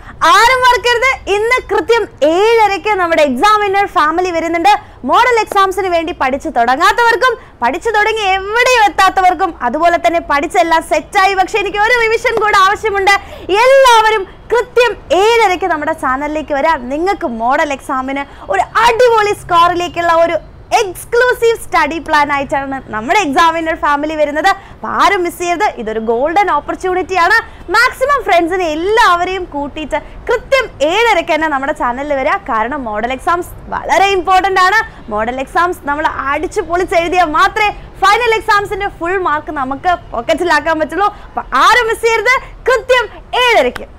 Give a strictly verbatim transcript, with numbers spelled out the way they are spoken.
ആരും മറക്കരുത്, ഇന്ന് കൃത്യം ഏഴരയ്ക്ക് നമ്മുടെ എക്സാമിനർ ഫാമിലി വരുന്നുണ്ട്. മോഡൽ എക്സാംസിന് വേണ്ടി പഠിച്ചു തുടങ്ങാത്തവർക്കും പഠിച്ചു തുടങ്ങി എവിടെയും എത്താത്തവർക്കും അതുപോലെ തന്നെ പഠിച്ചെല്ലാം സെറ്റായി, പക്ഷെ എനിക്ക് ഒരു റിവിഷൻ കൂടെ ആവശ്യമുണ്ട്. എല്ലാവരും കൃത്യം ഏഴരയ്ക്ക് നമ്മുടെ ചാനലിലേക്ക് വരാം. നിങ്ങൾക്ക് മോഡൽ എക്സാമിന് ഒരു അടിപൊളി സ്കോറിലേക്കുള്ള ഒരു എക്സ്ക്ലൂസീവ് സ്റ്റഡി പ്ലാൻ ആയിട്ടാണ് നമ്മുടെ എക്സാമിനർ ഫാമിലി വരുന്നത്. അപ്പോൾ ആരും മിസ് ചെയ്യരുത്. ഇതൊരു ഗോൾഡൻ ഓപ്പർച്യൂണിറ്റി ആണ്. മാക്സിമം ഫ്രണ്ട്സിനെ എല്ലാവരെയും കൂട്ടിയിട്ട് കൃത്യം ഏഴരയ്ക്ക് തന്നെ നമ്മുടെ ചാനലിൽ വരിക. കാരണം മോഡൽ എക്സാംസ് വളരെ ഇമ്പോർട്ടൻ്റ് ആണ്. മോഡൽ എക്സാംസ് നമ്മൾ അടിച്ചു പൊളിച്ചെഴുതിയാൽ മാത്രമേ ഫൈനൽ എക്സാംസിന്റെ ഫുൾ മാർക്ക് നമുക്ക് പോക്കറ്റിലാക്കാൻ പറ്റുള്ളൂ. അപ്പോൾ ആരും മിസ് ചെയ്യരുത്. കൃത്യം ഏഴരയ്ക്ക്